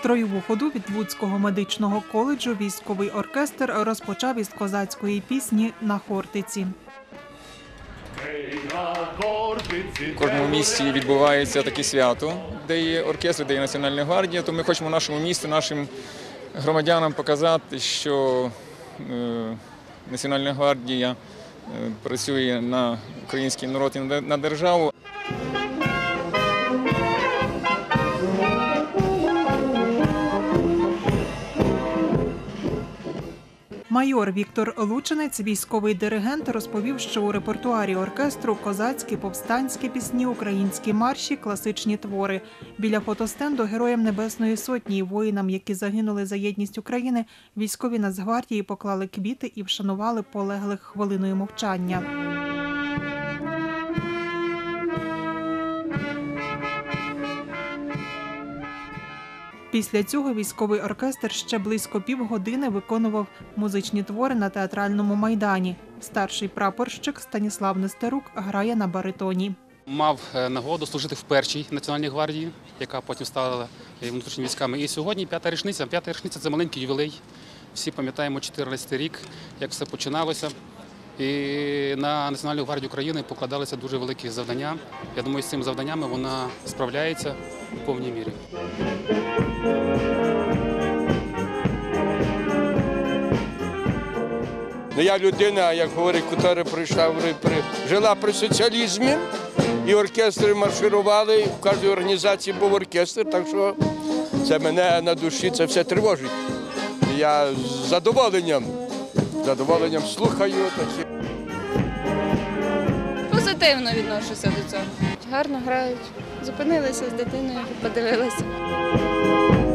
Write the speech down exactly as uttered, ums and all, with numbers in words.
Строєву ходу від Луцького медичного коледжу військовий оркестр розпочав із козацької пісні «На Хортиці». В кожному місті відбувається таке свято, де є оркестр, де є Національна гвардія, то ми хочемо нашому місту, нашим громадянам показати, що Національна гвардія працює на український народ і на державу. Майор Віктор Лучинець, військовий диригент, розповів, що у репертуарі оркестру козацькі, повстанські пісні, українські марші, класичні твори. Біля фотостенду Героям Небесної Сотні і воїнам, які загинули за єдність України, військові Нацгвардії поклали квіти і вшанували полеглих хвилиною мовчання. Після цього військовий оркестр ще близько півгодини виконував музичні твори на театральному майдані. Старший прапорщик Станіслав Нестерук грає на баритоні. Мав нагоду служити в першій Національній гвардії, яка потім стала внутрішніми військами. І сьогодні п'ята річниця. П'ята річниця – це маленький ювілей. Всі пам'ятаємо чотирнадцятий рік, як все починалося. І на Національну гвардію України покладалися дуже великі завдання. Я думаю, з цими завданнями вона справляється в повній мірі. Ну, я людина, як говорить, яка прийшла, жила при соціалізмі, і оркестри марширували, в кожній організації був оркестр, так що це мене на душі, це все тривожить. І я з задоволенням, з задоволенням слухаю такі. Позитивно відношуся до цього. Гарно грають, зупинилися з дитиною, подивилися.